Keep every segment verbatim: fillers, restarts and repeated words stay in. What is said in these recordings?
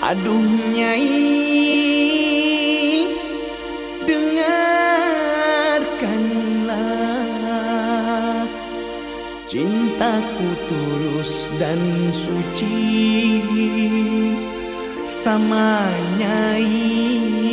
Aduh Nyai, dengarkanlah, cintaku tulus dan suci sama Nyai.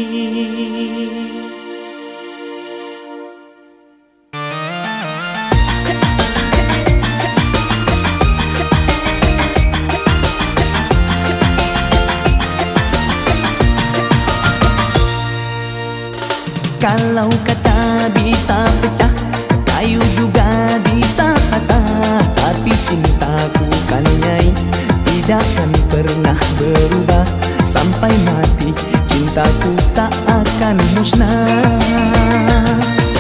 Kalau kata bisa pecah, kayu juga bisa patah, tapi cintaku kan Nyai tidak akan pernah berubah. Sampai mati cintaku tak akan musnah.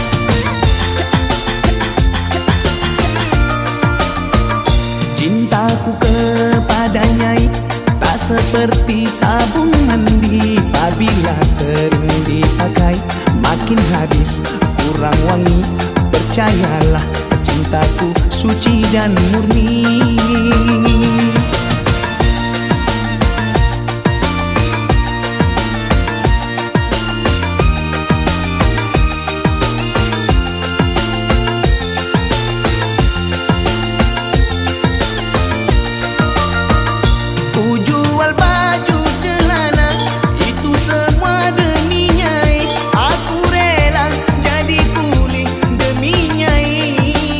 Cintaku kepada Nyai tak seperti sabun mandi, apabila sering dipakai makin habis kurang wangi. Percayalah, cintaku suci dan murni. Ku jual baju celana, itu semua demi Nyai. Aku rela jadi kuli demi Nyai.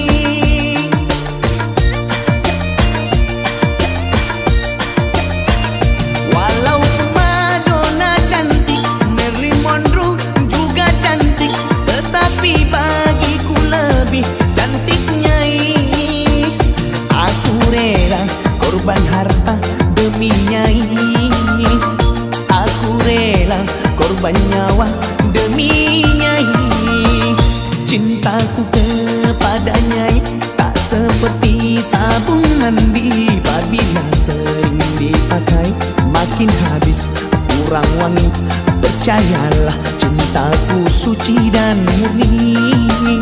Walaupun Madonna cantik, Marilyn Monroe juga cantik, tetapi bagiku lebih cantik Nyai. Aku rela korban harta demi Nyai. Aku rela korban nyawa demi Nyai. Cintaku kepada Nyai tak seperti sabun mandi, apabila sering dipakai makin habis kurang wangi. Percayalah, cintaku suci dan murni.